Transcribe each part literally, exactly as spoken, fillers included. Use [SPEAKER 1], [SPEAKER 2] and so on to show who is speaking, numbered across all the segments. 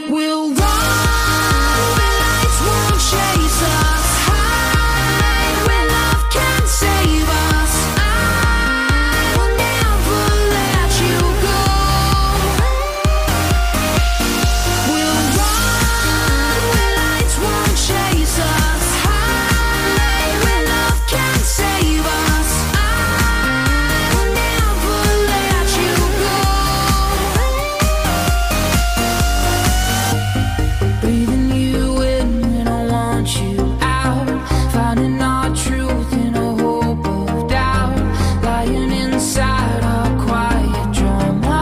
[SPEAKER 1] We'll run where lights won't chase us, hide where love can save us. I will never let you go. We'll run where lights won't chase us, hide where love can save us. I will never let you go. Breathing you in when I want you out, finding our truth in a hope of doubt, lying inside our quiet drama.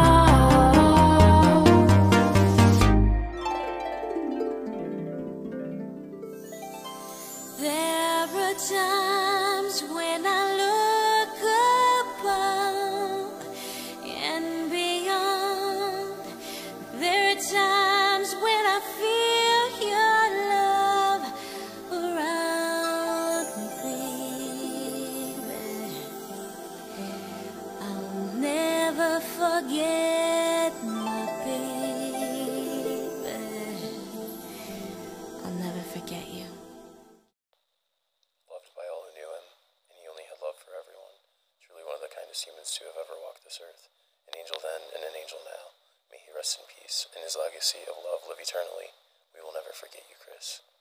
[SPEAKER 1] There are times when I look above and beyond. There are times when I feel your love around me, baby. I'll never forget my baby. I'll never forget you.
[SPEAKER 2] Loved by all who knew him, and he only had love for everyone. Truly one of the kindest humans to have ever walked this earth. An angel then, and an angel now. May he rest in peace, and his legacy of love live eternally. We will never forget you, Chris.